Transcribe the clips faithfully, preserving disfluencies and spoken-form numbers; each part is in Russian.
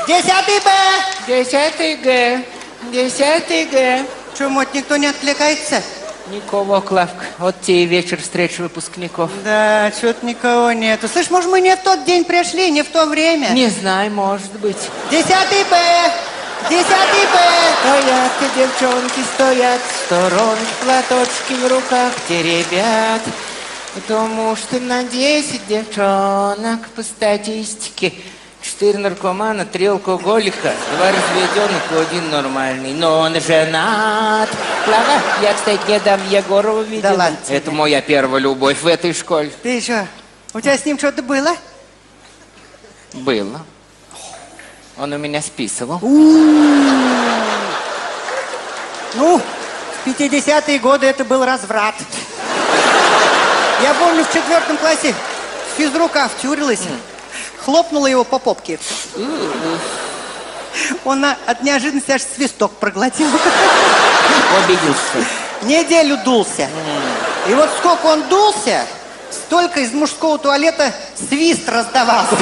Десятый Б! Десятый Г. Десятый Г. Что, мать, никто не откликается? Никого, Клавка. Вот тебе и вечер встреч выпускников. Да, что-то никого нету. Слышь, может, мы не в тот день пришли, не в то время? Не знаю, может быть. Десятый Б! Десятый Б! Стоят девчонки, стоят, сторон платочки в руках теребят. Потому что на десять девчонок по статистике четыре наркомана, три алкоголика, два разведенных и один нормальный. Но он женат. Клава, я, кстати, недавно Егорова видел. Да ладно тебе. Это моя первая любовь в этой школе. Ты что, у тебя с ним что-то было? Было. Он у меня списывал. Ну, в пятидесятые годы это был разврат. Я помню, в четвертом классе физрука втюрилась, хлопнула его по попке. Он на- от неожиданности аж свисток проглотил. Обиделся. Неделю дулся. И вот сколько он дулся, столько из мужского туалета свист раздавался.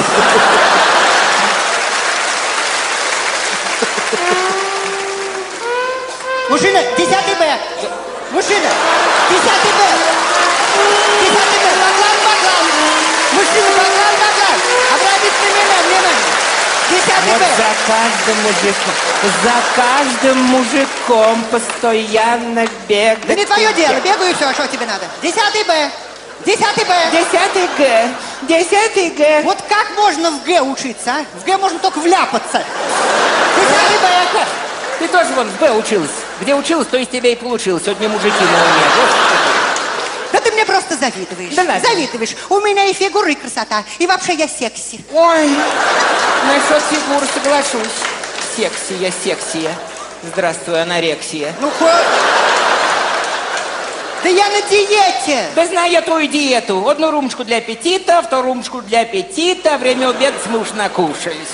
Мужчина, десятый Б! Мужчина, десятый Б! Десятый Б! Баклан, баклан! Мужчина, баклан, баклан! Обратите внимание, внимание! Десятый Вот Б! за каждым мужиком, за каждым мужиком постоянно бегать. Да не твое дело, бегаю и все, а что тебе надо? Десятый Б! Десятый Б! Десятый Г. Десятый Г. Вот как можно в Г учиться, а? В Г можно только вляпаться. Десятый Б! Ты тоже вон в Б училась. Где училась, то из тебя и получилось. Одни мужики на уме. Вот. Да ты мне просто завидуешь. Да ладно. Завидуешь. У меня и фигура, и красота. И вообще я секси. Ой, насчет фигуры соглашусь. Сексия, сексия. Здравствуй, анорексия. Ну хоть. Да я на диете. Да знаю я твою диету. Одну рюмочку для аппетита, вторую рюмочку для аппетита. Время обеда мы уж накушались.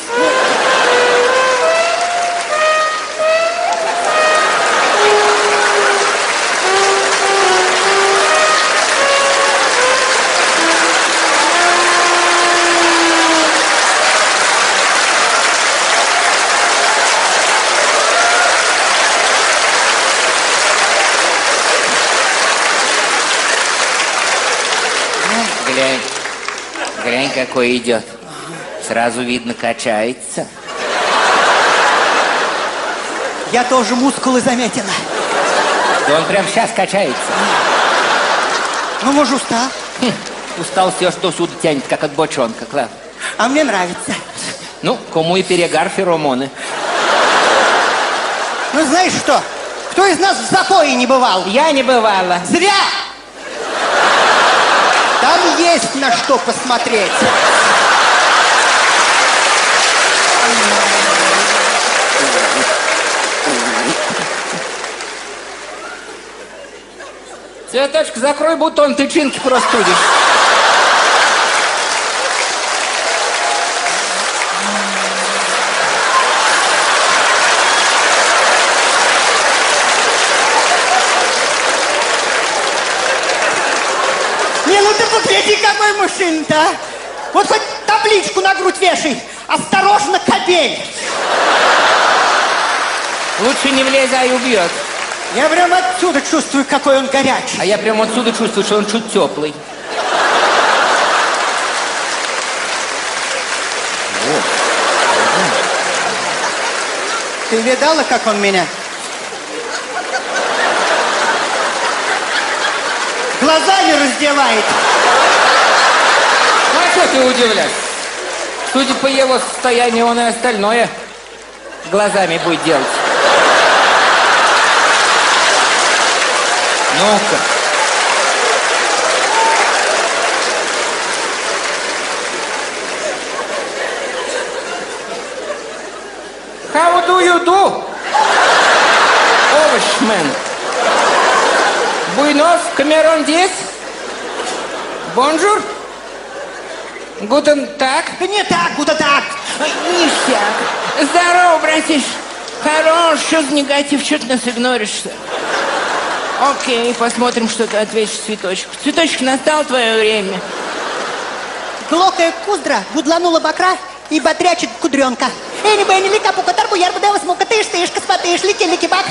Глянь, глянь, какой идет. Сразу видно, качается. Я тоже мускулы заметила. Да он прям сейчас качается. Ну, может, устал? Хм, устал, все, что сюда тянет, как от бочонка, Клав. А мне нравится. Ну, кому и перегар, феромоны. Ну, знаешь что? Кто из нас в запое не бывал? Я не бывала. Зря! Там есть на что посмотреть. Цветочка, закрой бутон, тычинки простудишь. Не, ну ты погляди, какой мужчина-то, а. Вот хоть табличку на грудь вешай. Осторожно, кобель. Лучше не влезай, убьет. Я прям отсюда чувствую, какой он горячий. А я прямо отсюда чувствую, что он чуть теплый. Ты видала, как он меня? Глазами раздевает. Ну, а что ты удивляешься? Судя по его состоянию, он и остальное глазами будет делать. Ну-ка. How do you do? Овощмен. Буйнос, Камерон здесь? Бонжур? Гутен так? Да не так, куда так. Ништяк. Здорово, братиш. Хорош, что за негатив, что ты нас игноришь-то? Окей, посмотрим, что ты ответишь, Цветочек. Цветочек, настало твое время. Глокая куздра гудланула бакра и бодрячит кудренка. Эни бэни лика пука тарбу ярбу дева смука тыш тыш каспатыш лики лики бак.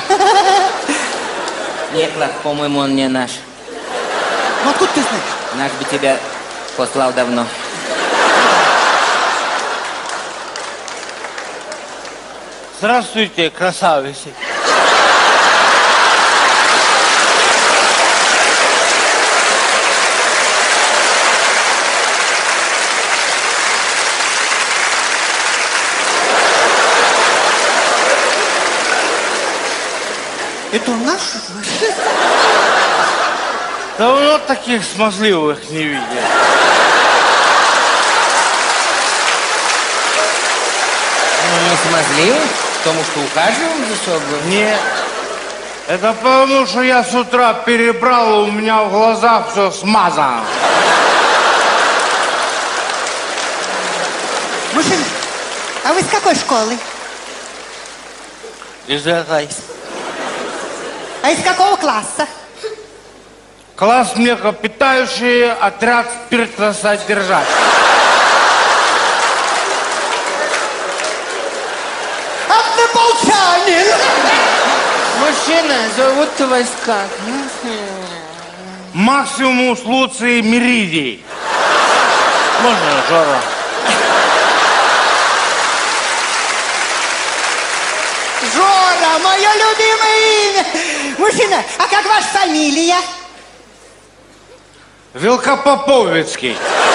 Нет, Лах, по-моему, он не наш. Ну откуда ты знаешь? Наш бы тебя послал давно. Здравствуйте, красавицы. Это наш? Давно таких смазливых не видел. Ну, не смазливый, потому что ухаживаем за собой. Нет. Это потому, что я с утра перебрал, у меня в глазах все смазано. Мужчина, а вы с какой школы? Из этой. А из какого класса? Класс млекопитающие, отряд спиртосодержателей. Однополчанин! Мужчина, зовут вас как? Максимус Луций Меридий. Можно, Жора? Жора, мое любимое имя! Мужчина, а как ваша фамилия? Велкопоповицкий.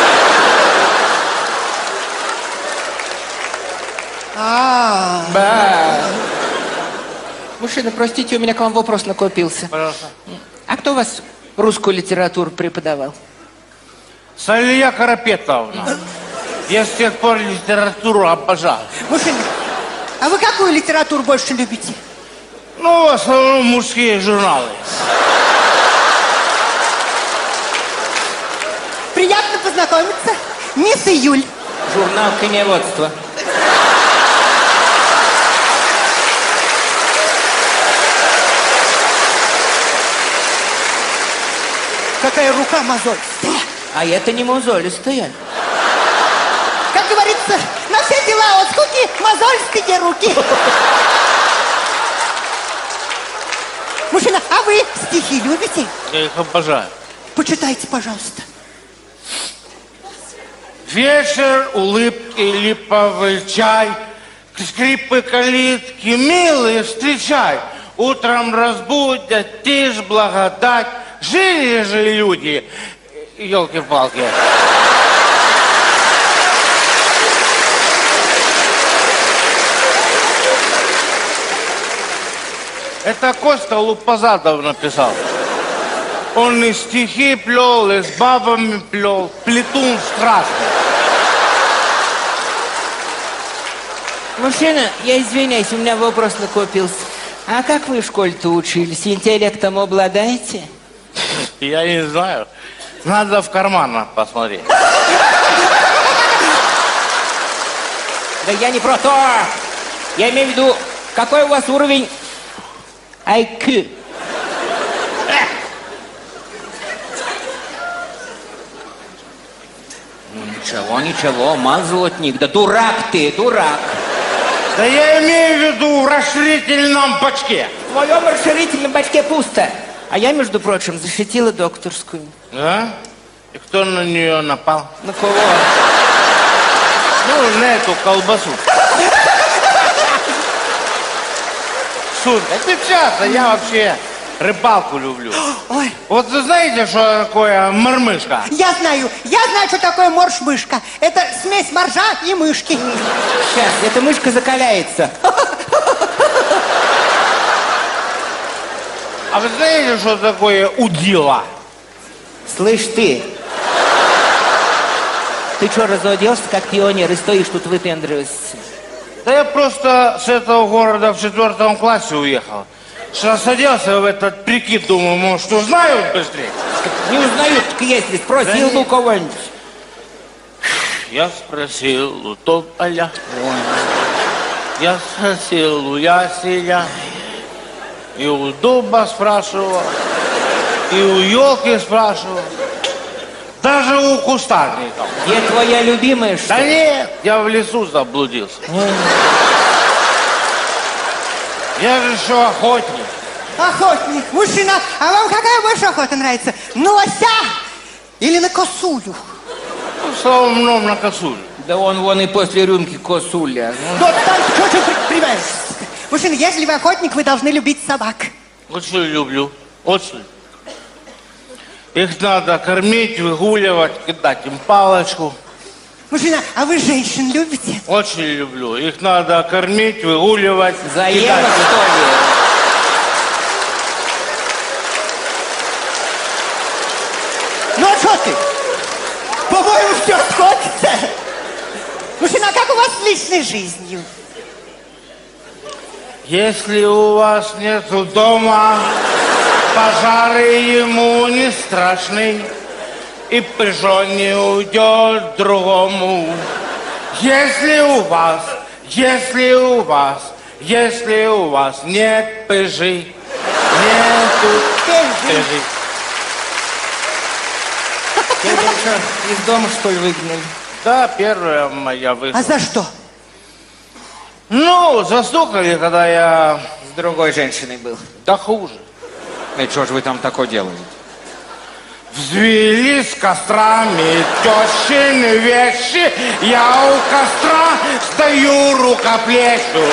А, Да. Мужчина, простите, у меня к вам вопрос накопился. Пожалуйста. А кто у вас русскую литературу преподавал? Салия Карапетовна. Я с тех пор литературу обожаю. мужчина, а вы какую литературу больше любите? Ну, в основном мужские журналы. Приятно познакомиться. Мисс Июль. Журнал коневодства. Какая рука мозолистая. А это не мозолистая. Как говорится, на все дела от скуки мозолистые руки. Мужчина, а вы стихи любите? Я их обожаю. Почитайте, пожалуйста. Вечер, улыбки, липовый чай, скрипы калитки, милые, встречай. Утром разбудят, тишь, благодать. Жили же люди, елки-палки. Это Костя Лупазадов написал. Он и стихи плел, и с бабами плел. Плетун страшный. Мужчина, я извиняюсь, у меня вопрос накопился. А как вы в школе-то учились? Интеллектом обладаете? Я не знаю. Надо в карман посмотреть. Да я не про то. Я имею в виду, какой у вас уровень ай кью? Ну ничего, ничего, мазлотник. Да дурак ты, дурак. Да я имею в виду в расширительном бачке. В твоем расширительном бачке пусто. А я, между прочим, защитила докторскую. Да? И кто на нее напал? На кого? Ну, на эту колбасу. Суд, это часто, я вообще рыбалку люблю. Ой, Вот вы знаете, что такое мормышка? я знаю, я знаю, что такое морж-мышка. Это смесь моржа и мышки. Сейчас, эта мышка закаляется. А вы знаете, что такое удила? Слышь ты, ты что, разоделся как пионер и стоишь тут выпендриваешься? Да я просто с этого города в четвертом классе уехал. Сейчас садился в этот прикид, думаю, может, узнают быстрее. Не узнают, так если спросил Да у кого-нибудь. Я спросил у тополя, я спросил у ясеня, и у дуба спрашивал, и у елки спрашивал. Даже у кустарников. Где твоя любимая, что Да ли? нет, я в лесу заблудился. Я же еще охотник. Охотник, мужчина, а вам какая больше охота нравится? На лося или на косулю? Ну, в основном на косулю. Да он вон и после рюмки косуля. Ну, Вот там что ты понимаешь? Мужчина, если вы охотник, вы должны любить собак. Очень люблю. Очень. Их надо кормить, выгуливать, кидать им палочку. Мужчина, а вы женщин любите? Очень люблю. Их надо кормить, выгуливать, Заела, кидать. что ли? Ну а что ты? По-моему, все сходится. Мужчина, а как у вас с личной жизнью? Если у вас нету дома, пожары ему не страшны, и пыжо не уйдет другому. Если у вас, если у вас, если у вас нет пыжи, нету пыжи. Тебя что, из дома, что ли, выгнали? Да, первая моя вышла. А за что? Ну, застукали, когда я... С другой женщиной был. Да хуже. И что же вы там такое делаете? Взвели с кострами тещины вещи, я у костра стою, рукоплещу.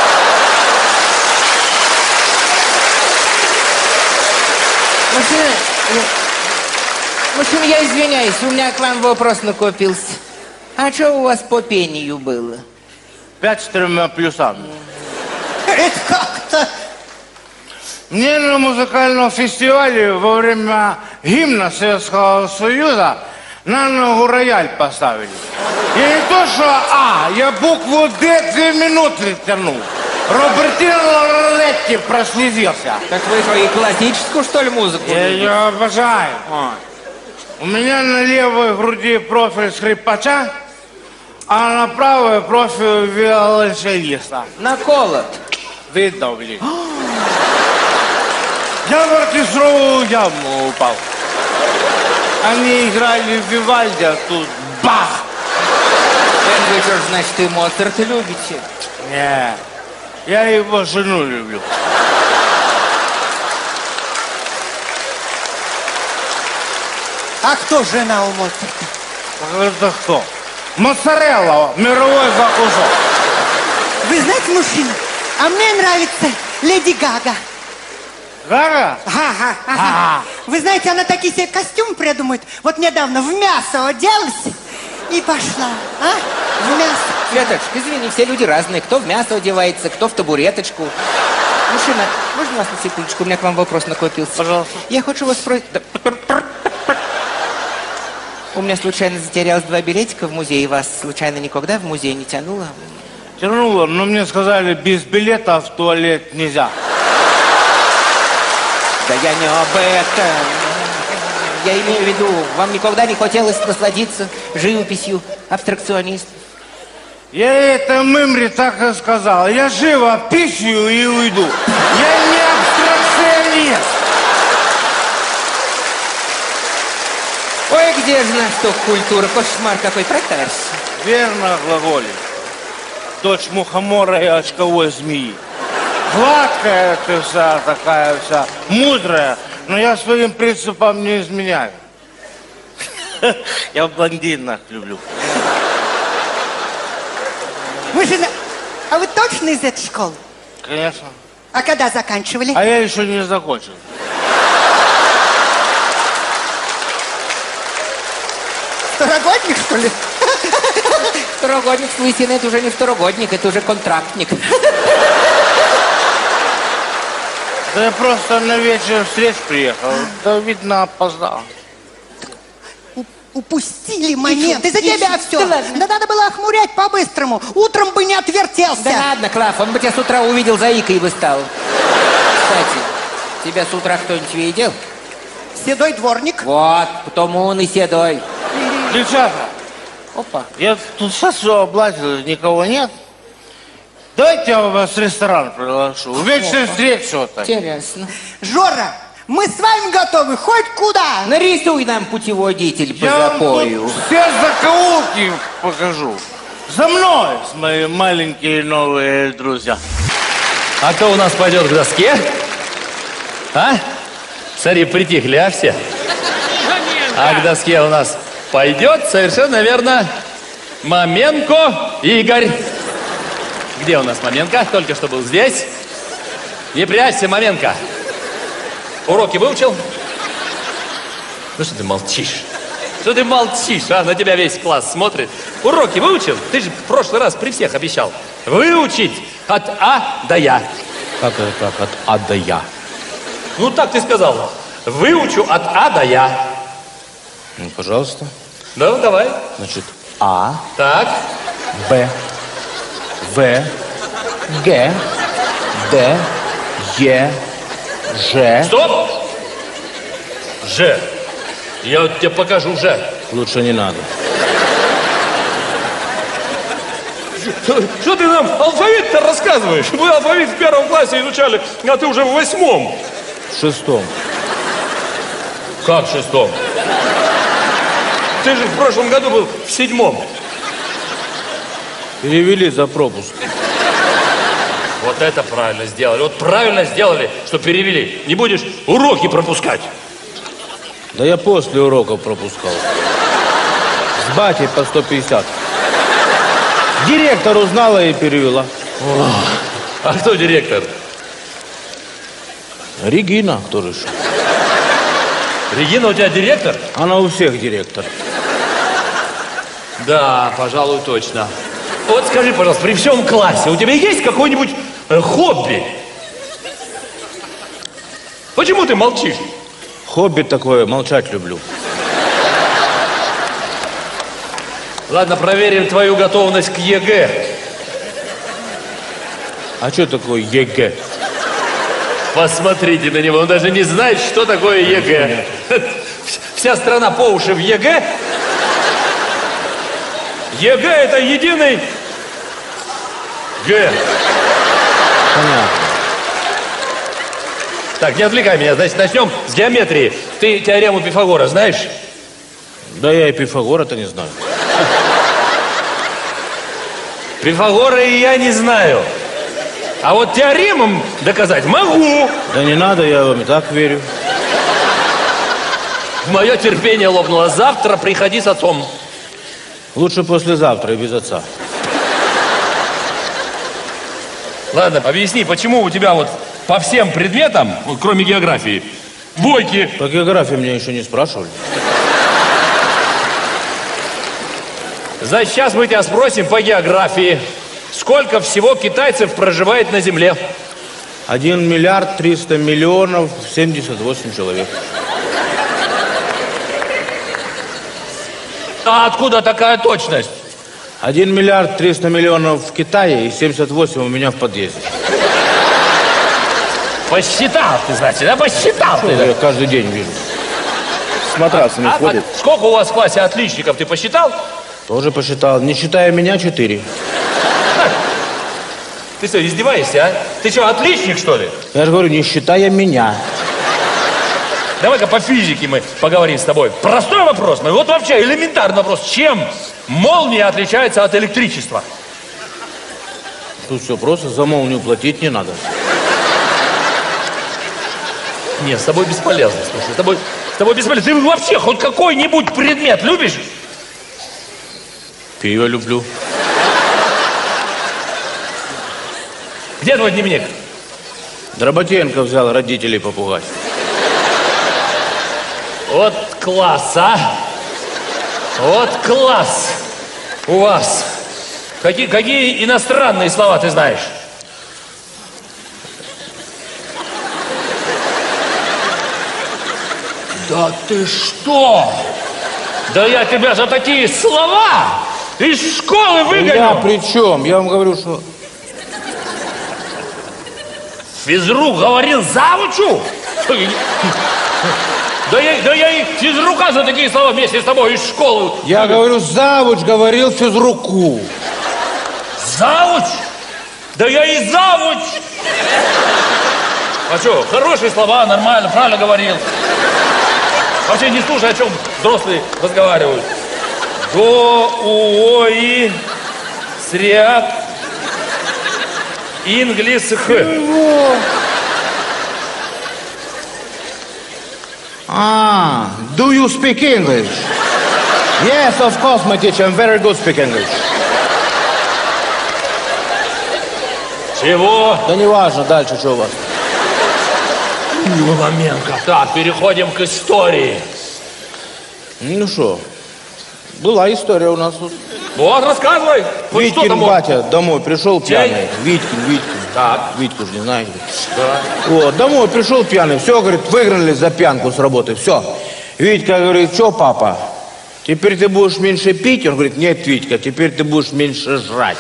Мужчина, мужчина, я извиняюсь, у меня к вам вопрос накопился. А что у вас по пению было? Пять с тремя плюсами. Это как-то... Мне на музыкальном фестивале во время гимна Советского Союза на ногу рояль поставили. И не то, что А, я букву Д две минуты тянул. Робертино Лоретти прослезился. Так вы что, и классическую, что ли, музыку Я любите? ее обожаю. А. У меня на левой груди профиль скрипача, а на правой профиль виолончелиста. Наколот. Видно, блин. Я в оркестровую яму упал. Они играли в Вивальди, а тут бах! Это вы что ж, значит, и Моцарта любите? Не, я его жену люблю. А кто жена у Моцарта? Это кто? Моцарелла, мировой закусок. Вы знаете, мужчина, а мне нравится Леди Гага. Гага? Ага, ага. Ага. Вы знаете, она такие себе костюмы придумает. Вот недавно в мясо оделась и пошла. А? В мясо. Светочка, извини, все люди разные. Кто в мясо одевается, кто в табуреточку. Мужчина, можно вас на секундочку? У меня к вам вопрос накопился. Пожалуйста. Я хочу вас спросить... Да. У меня случайно затерялось два билетика в музее. Вас случайно никогда в музей не тянуло? Тянуло, но мне сказали, без билета в туалет нельзя. Да я не об этом. Я имею в виду, вам никогда не хотелось насладиться живописью абстракционист? Я это мымре так и сказал. Я живо пищу и уйду. Я не абстракционист. Ой, где же наш ток культуры? Кошмар какой, прокарься. Верно глаголит. Дочь мухомора и очковой змеи. Гладкая ты вся, такая вся, мудрая, но я своим принципам не изменяю. Я блондинок люблю. Мужчина, а вы точно из этой школы? Конечно. А когда заканчивали? А я еще не закончил. Второгодник, что ли? Второгодник с лысиной, это уже не второгодник, это уже контрактник. Да я просто на вечер встреч приехал. Да, видно, опоздал. У- упустили момент. Из-за и тебя чё? все. Да ладно. Да надо было охмурять по-быстрому. Утром бы не отвертелся. Да ладно, Клав, он бы тебя с утра увидел, заикой бы стал. Кстати, тебя с утра кто-нибудь видел? Седой дворник. Вот, потому он и седой. Девчата, Опа. я тут сейчас все облазил, никого нет. Давайте я вас в ресторан приглашу. Вечная встреча вот так. Интересно. Жора, Мы с вами готовы хоть куда. Нарисуй нам путеводитель по Я вам запою. тут все закоулки покажу. За мной, мои маленькие новые друзья. А кто у нас пойдет к доске? А? Смотри, притихли, а все? А к доске у нас пойдет, совершенно верно, Маменко Игорь. Где у нас Маменко? Только что был здесь. Не прячься, Маменко. Уроки выучил? Ну что ты молчишь? Что ты молчишь, а? На тебя весь класс смотрит. Уроки выучил? Ты же в прошлый раз при всех обещал. Выучить от А до Я. Как это так, от А до Я? Ну так ты сказал. Выучу от А до Я. Ну, пожалуйста. Ну, давай. Значит, А, Так. Б, В, Г, Д, Е, Ж. Стоп! Ж. Я вот тебе покажу Ж. Лучше не надо. Что ты нам алфавит-то рассказываешь? Мы алфавит в первом классе изучали, а ты уже в восьмом. В шестом. Как в шестом? Ты же в прошлом году был в седьмом. Перевели за пропуск. Вот это правильно сделали. Вот правильно сделали, что перевели. Не будешь уроки пропускать. Да я после уроков пропускал. С батей по сто пятьдесят. Директор узнала и перевела. А кто директор? Регина, кто же еще? Регина у тебя директор? Она у всех директор. Да, пожалуй, точно. Вот скажи, пожалуйста, при всем классе у тебя есть какое-нибудь э, хобби? Почему ты молчишь? Хобби такое, молчать люблю. Ладно, проверим твою готовность к ЕГЭ. А что такое ЕГЭ? Посмотрите на него, он даже не знает, что такое ЕГЭ. Вся страна по уши в ЕГЭ. ЕГЭ – это единый Г. Понятно. Так, не отвлекай меня, значит, начнем с геометрии. Ты теорему Пифагора знаешь? Да я и Пифагора-то не знаю. Пифагора и я не знаю. А вот теоремам доказать могу. Да не надо, я вам и так верю. Мое терпение лопнуло. Завтра приходи с отцом. Лучше послезавтра и без отца. Ладно, объясни, почему у тебя вот по всем предметам, вот кроме географии, двойки? По географии меня еще не спрашивали. Значит, сейчас мы тебя спросим по географии. Сколько всего китайцев проживает на Земле? Один миллиард триста миллионов семьдесят восемь человек. А откуда такая точность? Один миллиард триста миллионов в Китае и семьдесят восемь у меня в подъезде. Посчитал ты, значит, да? Посчитал ты. Я каждый день вижу. С матрасами А, ходит. а сколько у вас в классе отличников, ты посчитал? Тоже посчитал. Не считая меня, четыре. Ты что, издеваешься, а? Ты что, отличник, что ли? Я же говорю, не считая меня. Давай-ка по физике мы поговорим с тобой. Простой вопрос. Мы вот вообще элементарный вопрос. Чем молния отличается от электричества? Тут все просто, за молнию платить не надо. Нет, с тобой бесполезно, слушай. С тобой, с тобой бесполезно. Ты вообще хоть какой-нибудь предмет любишь? Пиво люблю. Где твой дневник? Дроботенко взял родителей попугать. Вот класс, а? Вот класс у вас. Какие, какие иностранные слова ты знаешь? Да ты что? Да я тебя за такие слова из школы выгоню. Я при чем? Я вам говорю, что... Физрук говорил завучу? Да я, да я и физрука за такие слова вместе с тобой из школы. Я говорю, завуч говорил физруку. Завуч? Да я и завуч. А что, хорошие слова, нормально, правильно говорил. Вообще не слушай, о чем взрослые разговаривают. До, у, о, и, сряд, инглис, х. Ah, do you speak English? Yes, of course, my teacher. I'm very good speak English. Чего? Да не важно, дальше что у вас? Ломенко. Так, переходим к истории. Ну что, была история у нас тут. Вот, рассказывай. Хоть что Витькин там? батя домой пришел Чей? пьяный. Витькин, Витькин. Так. Витьку же не знаете. Да. Вот, домой пришел пьяный. Все, говорит, выгнали за пьянку с работы. Все. Витька говорит, что, папа, теперь ты будешь меньше пить? Он говорит, нет, Витька, теперь ты будешь меньше жрать.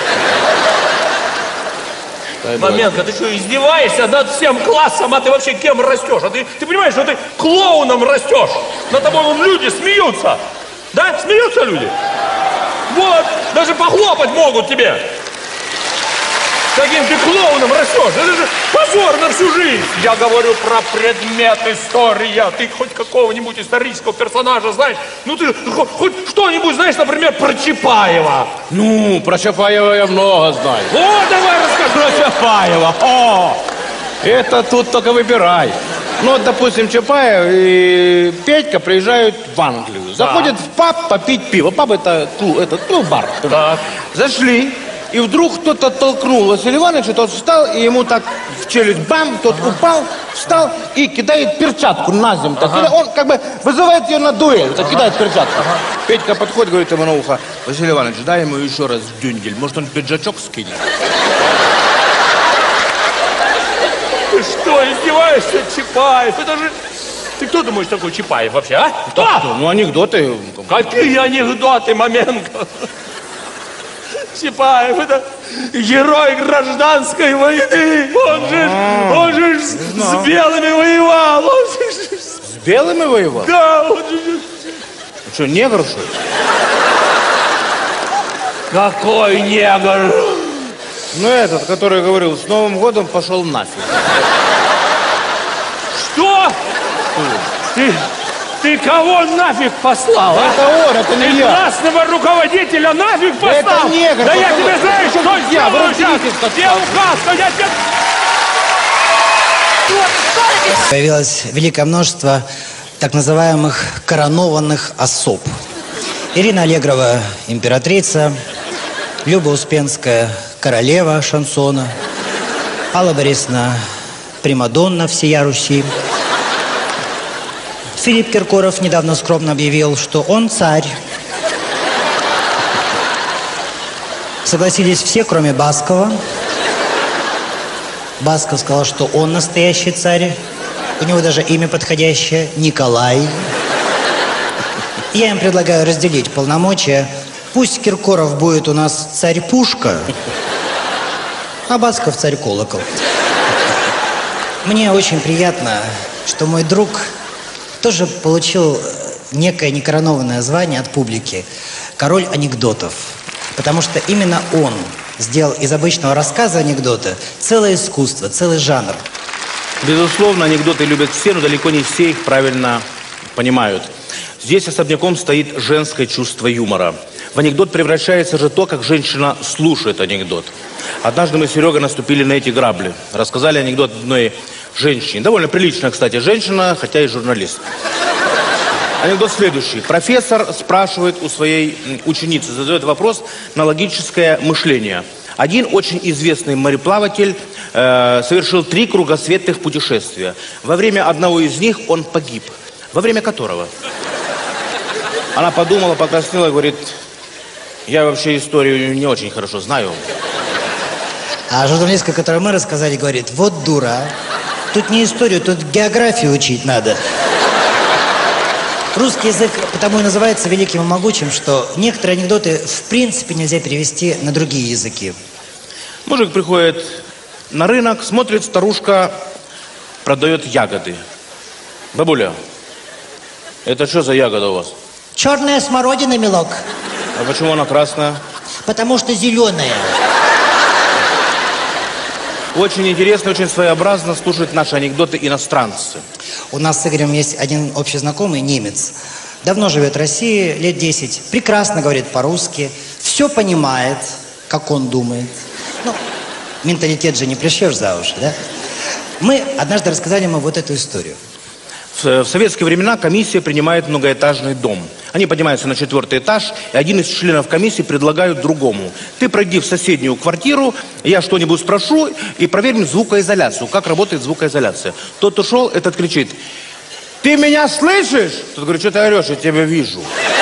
Моменко, ты что, издеваешься над всем классом, а ты вообще кем растешь? А ты, ты понимаешь, что ты клоуном растешь? Над тобой вон люди смеются. Да, смеются люди? Вот, даже похлопать могут тебе. Каким ты клоуном растешь? Это же позор на всю жизнь. Я говорю про предмет история. Ты хоть какого-нибудь исторического персонажа знаешь? Ну ты хоть, хоть что-нибудь знаешь, например, про Чапаева? Ну, про Чапаева я много знаю. О, давай расскажи. Про Чапаева. О, это тут только выбирай. Ну, вот, допустим, Чапаев и Петька приезжают в Англию. Заходят в паб попить пиво. Паб это, клуб, это ну, бар. Так. Зашли, и вдруг кто-то толкнул Василия Ивановича, тот встал, и ему так в челюсть бам, тот упал, встал и кидает перчатку на землю. Так, ага. Он как бы вызывает ее на дуэль, так, ага. Кидает перчатку. Ага. Петька подходит, говорит ему на ухо, Василий Иванович, дай ему еще раз дюндель, может он пиджачок скинет. Ты что, издеваешься, Чапаев? Это же... Ты кто думаешь такой Чапаев вообще, а? Кто? Кто? Ну, анекдоты. Какие анекдоты, Моменко? Чапаев, это герой гражданской войны. Он же, он же с, с белыми воевал. Он же, с белыми воевал? Да, он же... Ну что, негр, что ли? Какой негр? Ну, этот, который говорил, с Новым годом пошел нафиг. Что? Ты, ты кого нафиг послал? А? Это он, это не ты я. классного руководителя нафиг послал? Это негр. Да я тебе знаю, что сделаю сейчас. Где указ? Я тебе... Появилось великое множество так называемых коронованных особ. Ирина Аллегрова – императрица, Люба Успенская – королева шансона, Алла Борисовна – примадонна всея Руси. Филипп Киркоров недавно скромно объявил, что он царь. Согласились все, кроме Баскова. Басков сказал, что он настоящий царь. У него даже имя подходящее – Николай. Я им предлагаю разделить полномочия. Пусть Киркоров будет у нас царь-пушка, а Басков царь-колокол. Мне очень приятно, что мой друг тоже получил некое некоронованное звание от публики – король анекдотов. Потому что именно он сделал из обычного рассказа анекдота целое искусство, целый жанр. Безусловно, анекдоты любят все, но далеко не все их правильно понимают. Здесь особняком стоит женское чувство юмора. В анекдот превращается же то, как женщина слушает анекдот. Однажды мы с Серегой наступили на эти грабли. Рассказали анекдот одной женщине. Довольно приличная, кстати, женщина, хотя и журналист. Анекдот следующий. Профессор спрашивает у своей ученицы, задает вопрос на логическое мышление. Один очень известный мореплаватель э, совершил три кругосветных путешествия. Во время одного из них он погиб. Во время которого? Она подумала, покраснела и говорит, я вообще историю не очень хорошо знаю. А журналистка, которую мы рассказали, говорит, вот дура. Тут не историю, тут географию учить надо. Русский язык потому и называется великим и могучим, что некоторые анекдоты в принципе нельзя перевести на другие языки. Мужик приходит на рынок, смотрит, старушка продает ягоды. Бабуля, это что за ягода у вас? Черная смородина, милок. А почему она красная? Потому что зеленая. Очень интересно, очень своеобразно слушать наши анекдоты иностранцы. У нас с Игорем есть один общий знакомый, немец. Давно живет в России, лет десять. Прекрасно говорит по-русски. Все понимает, как он думает. Ну, менталитет же не пришьешь за уши, да? Мы однажды рассказали ему вот эту историю. В, в советские времена комиссия принимает многоэтажный дом. Они поднимаются на четвертый этаж, и один из членов комиссии предлагает другому: ты пройди в соседнюю квартиру, я что-нибудь спрошу, и проверим звукоизоляцию, как работает звукоизоляция. Тот ушел, этот кричит: ты меня слышишь? Тот говорит: что ты орешь, я тебя вижу.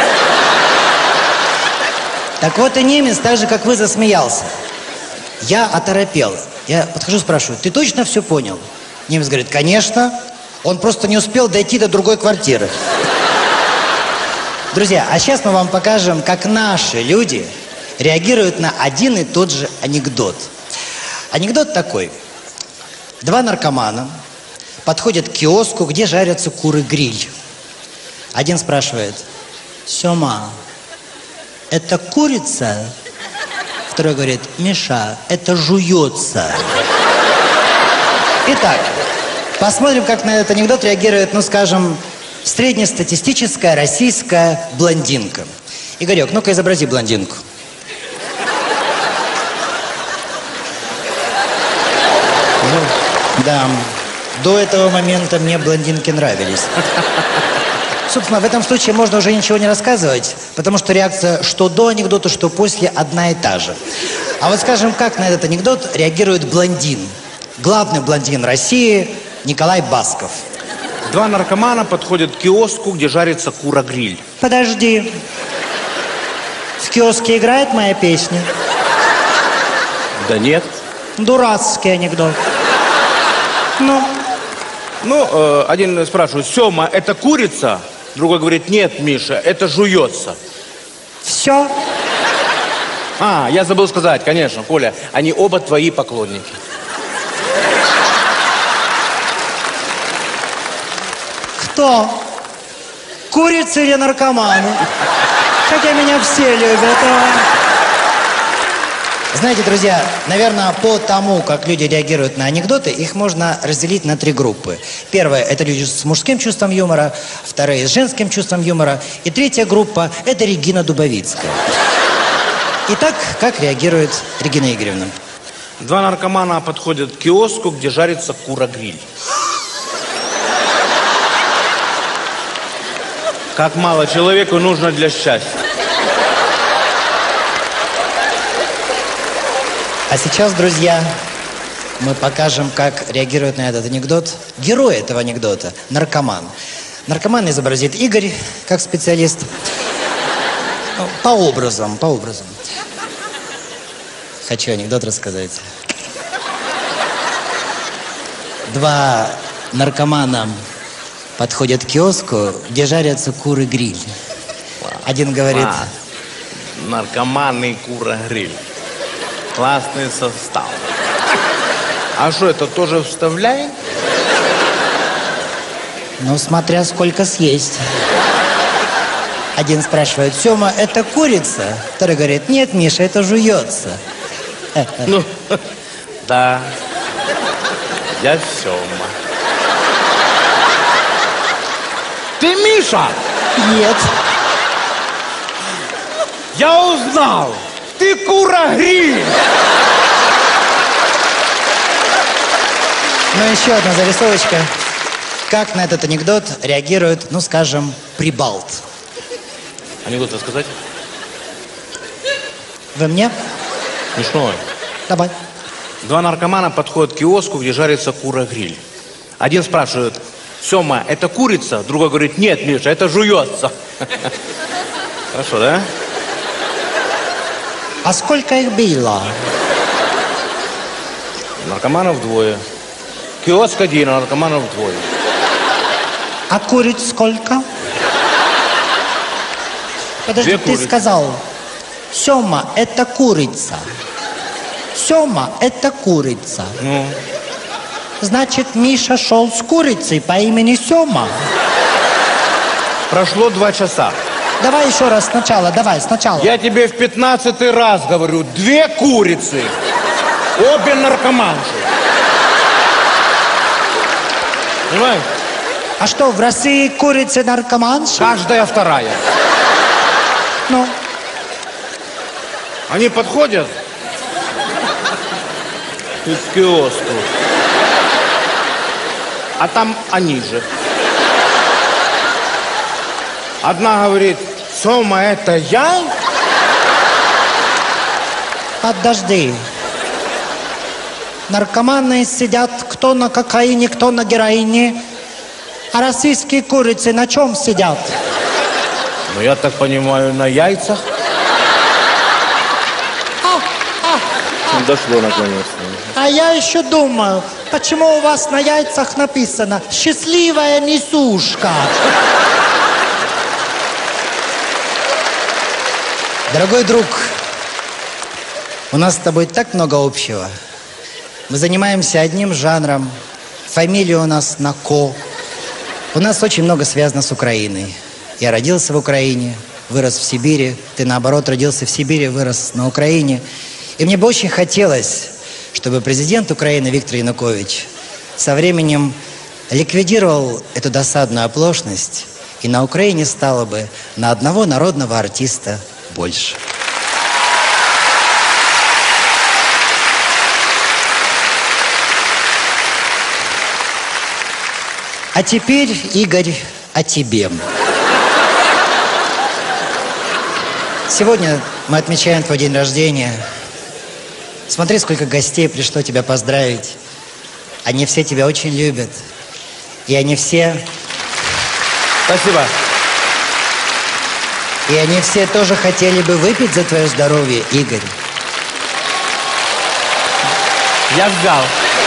Так вот и немец, так же, как вы, засмеялся. Я оторопел. Я подхожу, спрашиваю: ты точно все понял? Немец говорит: конечно. Он просто не успел дойти до другой квартиры. Друзья, а сейчас мы вам покажем, как наши люди реагируют на один и тот же анекдот. Анекдот такой. Два наркомана подходят к киоску, где жарятся куры-гриль. Один спрашивает: Сёма, это курица? Второй говорит: Миша, это жуется. Итак, посмотрим, как на этот анекдот реагирует, ну, скажем, среднестатистическая российская блондинка. Игорек, ну-ка изобрази блондинку. Ну, да, до этого момента мне блондинки нравились. Собственно, в этом случае можно уже ничего не рассказывать, потому что реакция что до анекдота, что после одна и та же. А вот скажем, как на этот анекдот реагирует блондин. Главный блондин России Николай Басков. Два наркомана подходят к киоску, где жарится кура-гриль. Подожди. В киоске играет моя песня? Да нет. Дурацкий анекдот. Ну? Ну, э, один спрашивает: Сёма, это курица? Другой говорит: нет, Миша, это жуется. Все? А, я забыл сказать, конечно, Коля, они оба твои поклонники. Кто? Курицы или наркоманы? Хотя меня все любят. А? Знаете, друзья, наверное, по тому, как люди реагируют на анекдоты, их можно разделить на три группы. Первая – это люди с мужским чувством юмора, вторая – с женским чувством юмора, и третья группа – это Регина Дубовицкая. Итак, как реагирует Регина Игоревна? Два наркомана подходят к киоску, где жарится кура-гриль. Как мало человеку нужно для счастья. А сейчас, друзья, мы покажем, как реагирует на этот анекдот герой этого анекдота – наркоман. Наркоман изобразит Игорь, как специалист. Ну, по образам, по образам. Хочу анекдот рассказать. Два наркомана подходят к киоску, где жарятся куры-гриль. Один говорит: наркоманный кура-гриль. Классный состав. А что, это тоже вставляем? Ну, смотря сколько съесть. Один спрашивает: Сёма, это курица? Второй говорит: нет, Миша, это жуется. Ну, да. Я Сёма. Ты Миша? Нет. Я узнал. Ты кура-гриль. Ну, еще одна зарисовочка. Как на этот анекдот реагирует, ну, скажем, прибалт? Анекдот рассказать? Вы мне? Смешной. Давай. Два наркомана подходят к киоску, где жарится кура-гриль. Один спрашивает: Сёма, это курица? Другой говорит: нет, Миша, это жуется. Хорошо, да? А сколько их было? Наркоманов двое. Киоск один, а наркоманов двое. А куриц сколько? Подожди, Две ты курицы. сказал: Сёма, это курица. Сёма, это курица. Ну? Значит, Миша шел с курицей по имени Сёма. Прошло два часа. Давай еще раз сначала, давай, сначала. Я тебе в пятнадцатый раз говорю: две курицы. Обе наркоманши. Понимаешь? А что, в России курицы наркоманши? Каждая вторая. Ну, Они подходят к киоску. А там они же. Одна говорит: Сома, это я? подожди. Наркоманы сидят кто на кокаине, кто на героине. А российские курицы на чем сидят? Ну, я так понимаю, на яйцах. Дошло наконец-то. А я еще думаю, почему у вас на яйцах написано «Счастливая несушка». Дорогой друг, у нас с тобой так много общего. Мы занимаемся одним жанром, фамилия у нас на «ко». У нас очень много связано с Украиной. Я родился в Украине, вырос в Сибири. Ты, наоборот, родился в Сибири, вырос на Украине. И мне бы очень хотелось, чтобы президент Украины Виктор Янукович со временем ликвидировал эту досадную оплошность, и на Украине стало бы на одного народного артиста больше. А теперь, Игорь, о тебе. Сегодня мы отмечаем твой день рождения. Смотри, сколько гостей пришло тебя поздравить. Они все тебя очень любят. И они все... Спасибо. И они все тоже хотели бы выпить за твое здоровье, Игорь. Я взял.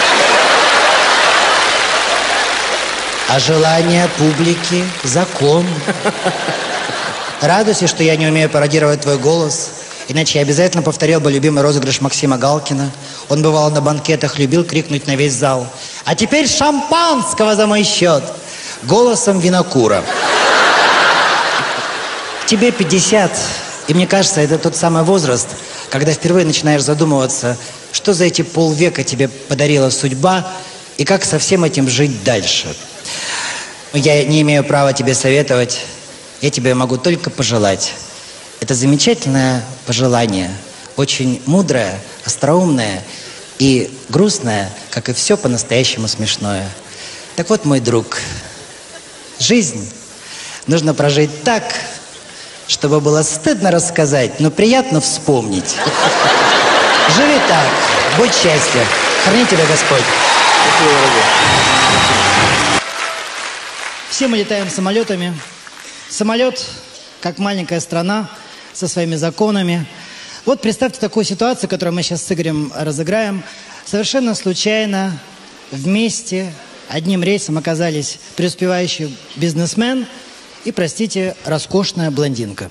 А желание публики – закон. Радуйся, что я не умею пародировать твой голос. Иначе я обязательно повторил бы любимый розыгрыш Максима Галкина. Он бывал на банкетах, любил крикнуть на весь зал: «А теперь шампанского за мой счет!» голосом винокура. Тебе пятьдесят, и мне кажется, это тот самый возраст, когда впервые начинаешь задумываться, что за эти полвека тебе подарила судьба и как со всем этим жить дальше. Я не имею права тебе советовать, я тебе могу только пожелать. Это замечательное пожелание, очень мудрое, остроумное и грустное, как и все по-настоящему смешное. Так вот, мой друг, жизнь нужно прожить так, чтобы было стыдно рассказать, но приятно вспомнить. Живи так, будь счастлив, храни тебя Господь. Все мы летаем самолетами. Самолет, как маленькая страна, со своими законами. Вот представьте такую ситуацию, которую мы сейчас с Игорем разыграем. Совершенно случайно вместе одним рейсом оказались преуспевающий бизнесмен и, простите, роскошная блондинка.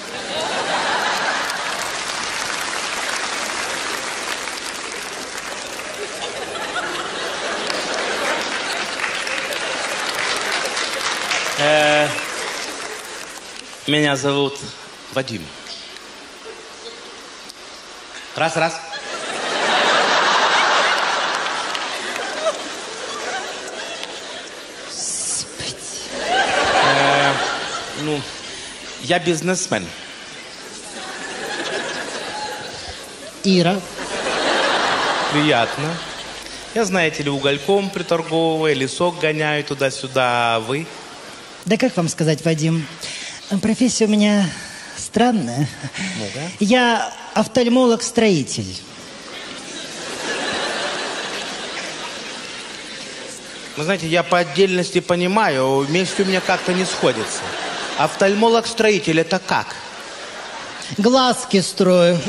Э, Меня зовут Вадим. Раз, раз. Э, ну, я бизнесмен. Ира. Приятно. Я, знаете ли, угольком приторговываю, лесок гоняю туда-сюда, а вы? Да как вам сказать, Вадим? Профессия у меня странная. Ну-ка. Я офтальмолог-строитель. Вы знаете, я по отдельности понимаю, вместе у меня как-то не сходится. Офтальмолог-строитель — это как? Глазки строю.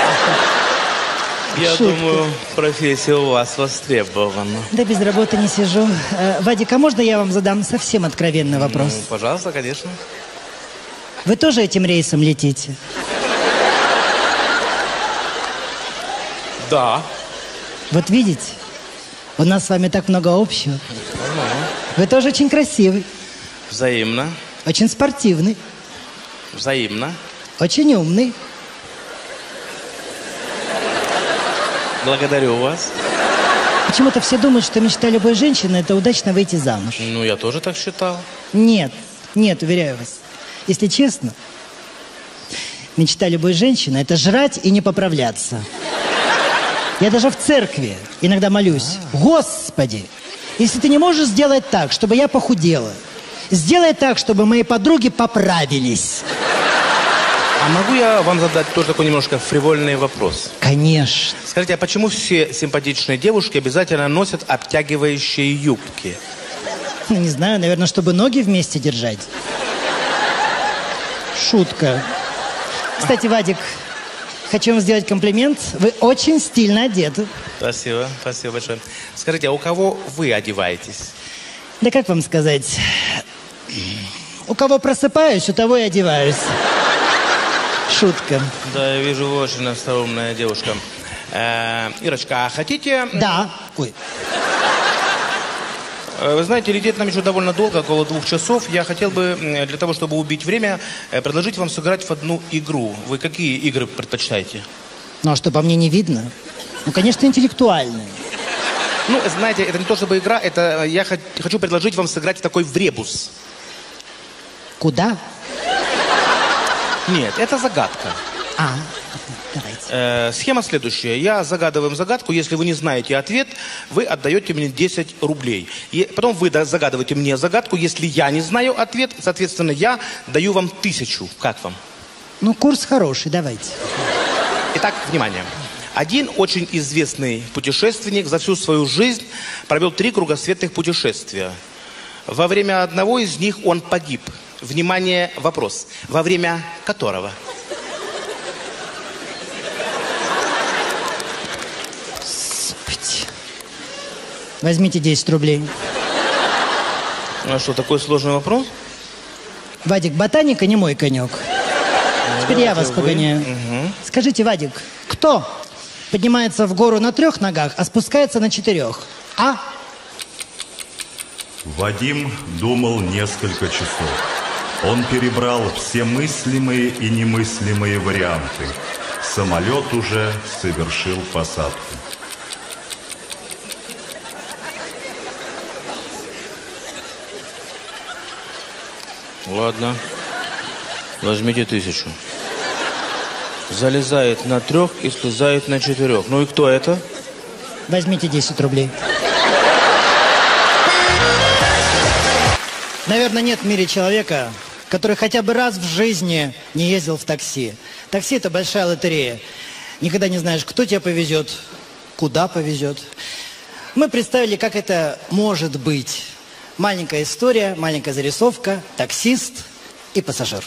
Я Шутка. думаю, профессия у вас востребована. Да без работы не сижу. Э, Вадик, а можно я вам задам совсем откровенный вопрос? Ну, пожалуйста, конечно. Вы тоже этим рейсом летите? Да. Вот видите, у нас с вами так много общего. Вы тоже очень красивый, Взаимно. очень спортивный, Взаимно. очень умный. Благодарю вас. Почему-то все думают, что мечта любой женщины – это удачно выйти замуж. Ну, я тоже так считал. Нет, нет, уверяю вас. Если честно, мечта любой женщины – это жрать и не поправляться. Я даже в церкви иногда молюсь. Господи, если ты не можешь сделать так, чтобы я похудела, сделай так, чтобы мои подруги поправились. А могу я вам задать тоже такой немножко фривольный вопрос? Конечно. Скажите, а почему все симпатичные девушки обязательно носят обтягивающие юбки? Ну, не знаю, наверное, чтобы ноги вместе держать. Шутка. Кстати, Вадик, хочу вам сделать комплимент. Вы очень стильно одеты. Спасибо, спасибо большое. Скажите, а у кого вы одеваетесь? Да как вам сказать? У кого просыпаюсь, у того и одеваюсь. Шутка. Да, я вижу, вы очень остроумная девушка. Э, Ирочка, а хотите... Да. Ой. Вы знаете, лететь нам еще довольно долго, около двух часов. Я хотел бы, для того, чтобы убить время, предложить вам сыграть в одну игру. Вы какие игры предпочитаете? Ну, а что, по мне не видно? Ну, конечно, интеллектуальные. Ну, знаете, это не то чтобы игра, это я хочу предложить вам сыграть в такой вребус. Куда? Нет, это загадка. А, давайте. Э, схема следующая. Я загадываю загадку. Если вы не знаете ответ, вы отдаете мне десять рублей. И потом вы загадываете мне загадку. Если я не знаю ответ, соответственно, я даю вам тысячу. Как вам? Ну, курс хороший, давайте. Итак, внимание. Один очень известный путешественник за всю свою жизнь провел три кругосветных путешествия. Во время одного из них он погиб. Внимание, вопрос. Во время которого? Господи. Возьмите десять рублей. А что, такой сложный вопрос? Вадик, ботаника не мой конек. Теперь я вас погоняю. Угу. Скажите, Вадик, кто поднимается в гору на трех ногах, а спускается на четырех? А? Вадим думал несколько часов. Он перебрал все мыслимые и немыслимые варианты. Самолет уже совершил посадку. Ладно. Возьмите тысячу. Залезает на трех и слезает на четырех. Ну и кто это? Возьмите десять рублей. Наверное, нет в мире человека, который хотя бы раз в жизни не ездил в такси. Такси – это большая лотерея. Никогда не знаешь, кто тебя повезет, куда повезет. Мы представили, как это может быть. Маленькая история, маленькая зарисовка, таксист и пассажир.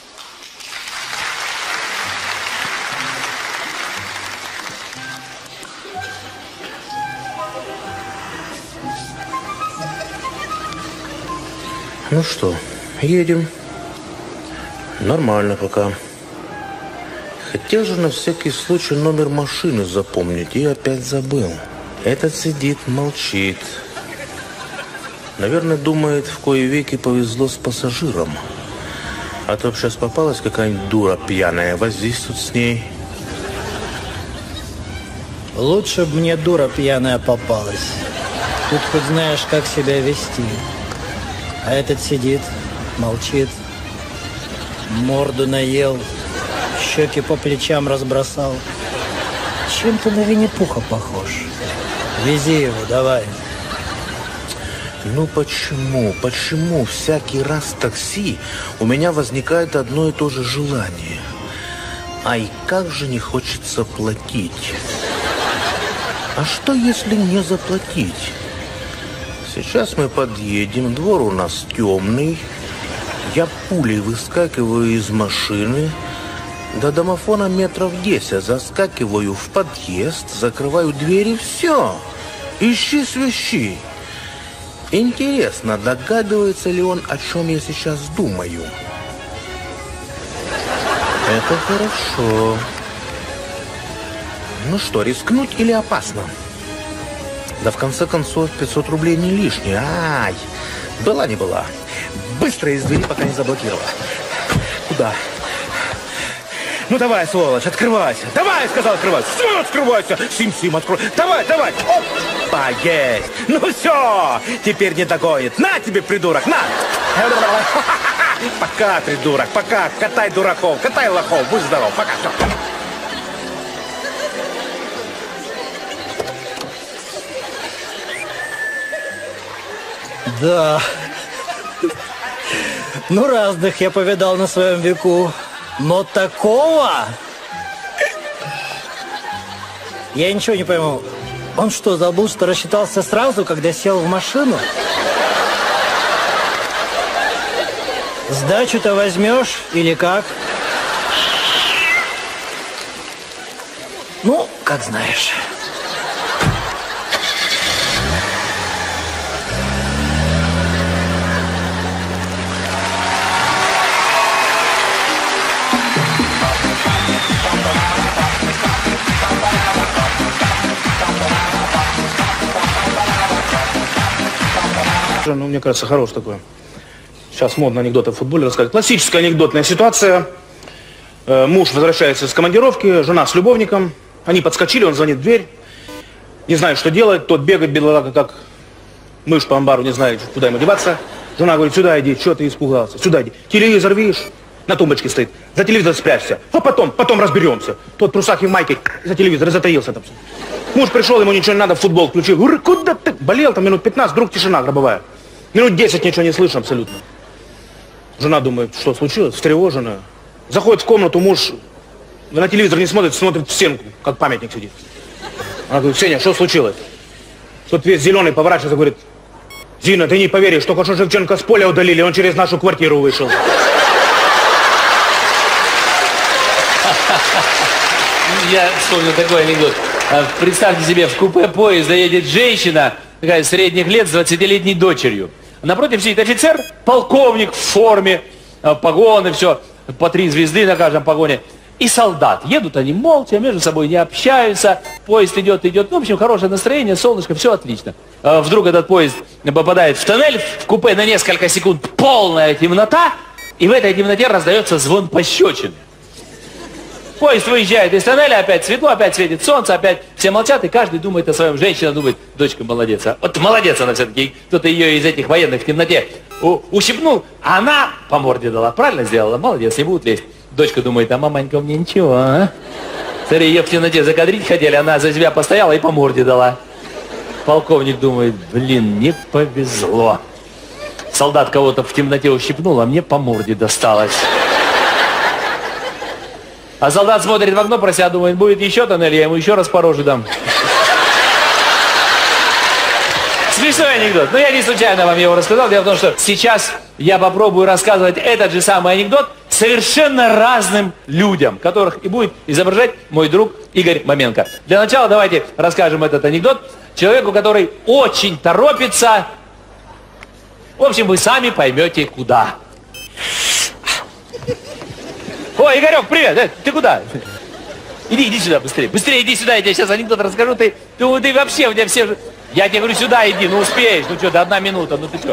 Ну что, едем. Нормально пока. Хотел же на всякий случай номер машины запомнить и опять забыл. Этот сидит, молчит. Наверное, думает, в кои веки повезло с пассажиром. А то б сейчас попалась какая-нибудь дура пьяная, возись тут с ней. Лучше бы мне дура пьяная попалась. Тут хоть знаешь, как себя вести. А этот сидит, молчит, морду наел, щеки по плечам разбросал. Чем-то на Винни-Пуха похож. Вези его, давай. Ну почему, почему всякий раз в такси у меня возникает одно и то же желание? Ай, как же не хочется платить. А что, если не заплатить? Сейчас мы подъедем, двор у нас темный. Я пулей выскакиваю из машины. До домофона метров десять. Заскакиваю в подъезд, закрываю двери, все. Ищи свищи. Интересно, догадывается ли он, о чем я сейчас думаю? Это хорошо. Ну что, рискнуть или опасно? Да в конце концов, пятьсот рублей не лишние. Ай, была не была. Быстро из двери, пока не заблокировала. Куда? Ну давай, сволочь, открывайся. Давай, сказал, открывайся. Все, открывайся. Сим-Сим, открой. Давай, давай. Опа, есть. Ну все, теперь не догонит. На тебе, придурок, на. Пока, придурок, пока. Катай дураков, катай лохов. Будь здоров, пока. Все. Да. Ну, разных я повидал на своем веку. Но такого... Я ничего не пойму. Он что, забыл, что рассчитался сразу, когда сел в машину? Сдачу-то возьмешь или как? Ну, как знаешь. Ну, мне кажется, хорош такой. Сейчас модно анекдоты в футболе рассказывать. Классическая анекдотная ситуация. Э, муж возвращается с командировки, жена с любовником. Они подскочили, он звонит в дверь. Не знает, что делать. Тот бегает, бедолага, как мышь по амбару, не знает, куда ему деваться. Жена говорит, сюда иди, что ты испугался? Сюда иди. Телевизор видишь? На тумбочке стоит. За телевизор спрячься. А потом, потом разберемся. Тот в трусах и в майке за телевизор затаился там. Муж пришел, ему ничего не надо, футбол включил. Говорит, куда ты? Болел там минут пятнадцать, вдруг тишина гробовая. Минут десять ничего не слышно абсолютно. Жена думает, что случилось, встревоженная. Заходит в комнату, муж на телевизор не смотрит, смотрит в стенку, как памятник сидит. Она говорит, Сеня, что случилось? Тот весь зеленый поворачивается, говорит, Зина, ты не поверишь, только что Шевченко с поля удалили, он через нашу квартиру вышел. Я вспомнил такой анекдот. Представьте себе, в купе поезда едет женщина, такая средних лет, с двадцатилетней дочерью. Напротив сидит офицер, полковник в форме, погоны, все, по три звезды на каждом погоне. И солдат. Едут они молча, между собой не общаются, поезд идет, идет. Ну, в общем, хорошее настроение, солнышко, все отлично. Вдруг этот поезд попадает в тоннель, в купе на несколько секунд полная темнота, и в этой темноте раздается звон пощечин. Поезд выезжает из тоннеля, опять светло, опять светит солнце, опять все молчат, и каждый думает о своем. Женщина думает, дочка молодец. А вот молодец она все-таки. Кто-то ее из этих военных в темноте у- ущипнул, а она по морде дала. Правильно сделала? Молодец, не будут лезть. Дочка думает, а маманька мне ничего, а? Смотри, ее в темноте закадрить хотели, она за себя постояла и по морде дала. Полковник думает, блин, не повезло. Солдат кого-то в темноте ущипнул, а мне по морде досталось. А солдат смотрит в окно про себя, думает, будет еще тоннель, я ему еще раз по роже дам. Смешной анекдот. Но я не случайно вам его рассказал. Дело в том, что сейчас я попробую рассказывать этот же самый анекдот совершенно разным людям, которых и будет изображать мой друг Игорь Маменко. Для начала давайте расскажем этот анекдот человеку, который очень торопится. В общем, вы сами поймете, куда. О, Игорек, привет! Э, ты куда? Иди, иди сюда быстрее. Быстрее иди сюда, я тебе сейчас анекдот расскажу. Ты, ты, ты вообще, у тебя все... Я тебе говорю, сюда иди, ну успеешь. Ну что, до одна минута, ну ты что?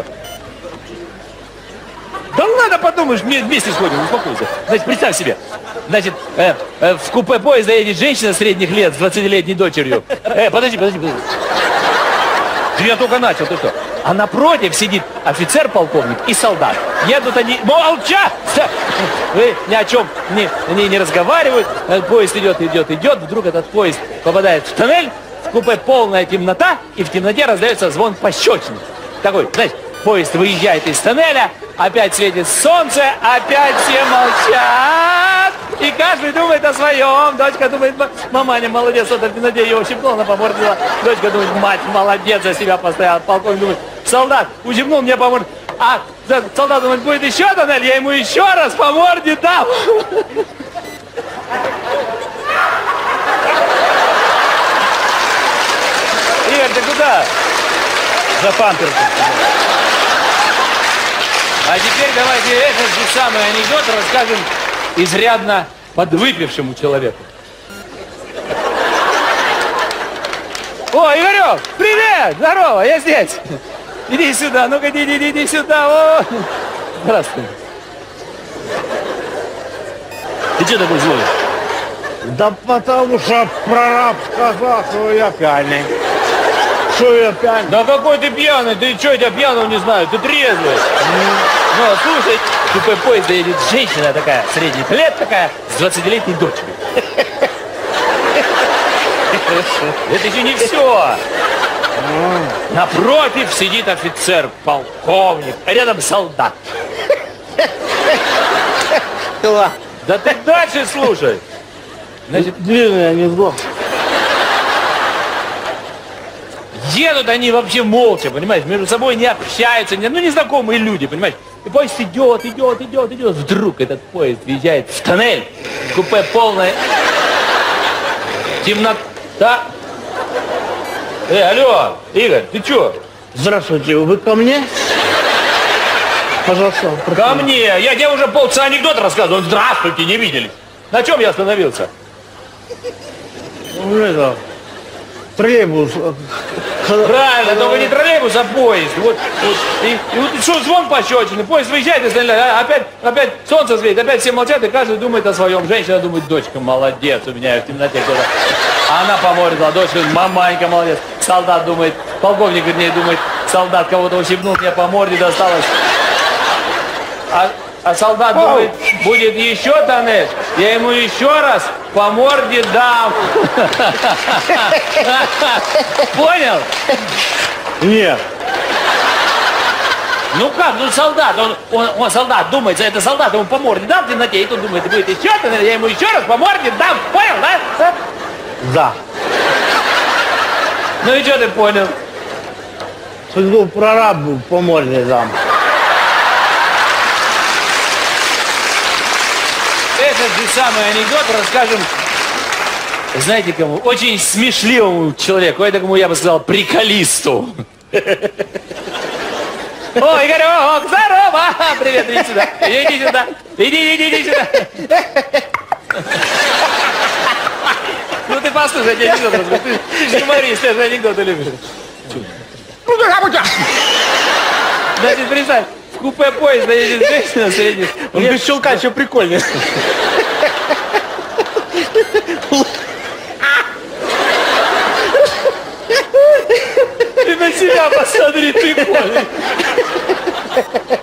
Да ладно, подумаешь, вместе сходим, успокойся. Значит, представь себе. Значит, э, э, в купе поезда едет женщина средних лет с двадцатилетней дочерью. Э, подожди, подожди, подожди. Я только начал, ты что? А напротив сидит офицер-полковник и солдат. Едут они... Молча! Вы ни о чем не, не, не разговаривают. Поезд идет, идет, идет. Вдруг этот поезд попадает в тоннель. В купе полная темнота. И в темноте раздается звон пощечины. Такой, знаешь, поезд выезжает из тоннеля. Опять светит солнце. Опять все молчат. И каждый думает о своем. Дочка думает, маманя молодец, вот в темноте ее ущипнула, она по морде дала. Дочка думает, мать молодец, за себя постояла. Полковник думает, солдат ущипнул мне по морде. А солдат думает, будет еще тоннель, я ему еще раз по морде дам. Игорь, ты куда? За памперсом. А теперь давайте этот же самый анекдот расскажем изрядно подвыпившему человеку. О, Игорек, привет! Здорово, я здесь. Иди сюда, ну-ка, иди, иди, иди сюда. О! Здравствуй. Ты что такой злой? Да потому что прораб сказал, что я пьяный. Что я пьяный? Да какой ты пьяный? Ты что, я тебя пьяного не знаю? Ты трезвый. Ну, слушай, купе поезда едет женщина такая, средних лет такая, с двадцатилетней дочкой. Это еще не все. Напротив сидит офицер, полковник, а рядом солдат. Да ты дальше слушай. Значит, длинный анекдот. едут они вообще молча, понимаешь, между собой не общаются, не, ну незнакомые люди, понимаешь. И поезд идет, идет, идет, идет. Вдруг этот поезд въезжает в тоннель, купе полное, темнота. Эй, алло, Игорь, ты чё? Здравствуйте, вы ко мне? Пожалуйста. Ко мне. Я тебе уже полчаса анекдот рассказывал. Здравствуйте, не виделись. На чем я остановился? Ну, это, троллейбус. Правильно, только не троллейбус, а поезд. Вот, вот. И, и вот что, звон пощечины, поезд выезжает, и а, опять, опять солнце светит, опять все молчат, и каждый думает о своем. Женщина думает, дочка, молодец, у меня в темноте кто-то. А она поморила, дочка, маманька, молодец. Солдат думает, полковник, вернее, думает, солдат кого-то ущипнул, мне по морде досталось. А, а солдат думает, будет еще тоннель, я ему еще раз по морде дам. Понял? Нет. Ну как, ну солдат, он, он, он солдат думает, это солдат ему по морде дам в темноте, и тут думает, будет еще тоннель, я ему еще раз по морде дам. Понял, да? Да. Ну и что ты понял? Пойду прорабу по морде дам. Этот же самый анекдот расскажем, знаете кому? Очень смешливому человеку, этому я бы сказал приколисту. О, Игорек, здорово! Привет, иди сюда, иди сюда, иди, иди, иди сюда. Ну ты послушай, я тебе анекдот расскажу. Ты юморист, ты же анекдоты любишь. Значит, представь, в купе поезда едет женщина средних. Он без щелка еще прикольный. Ты на себя посмотри, прикольный.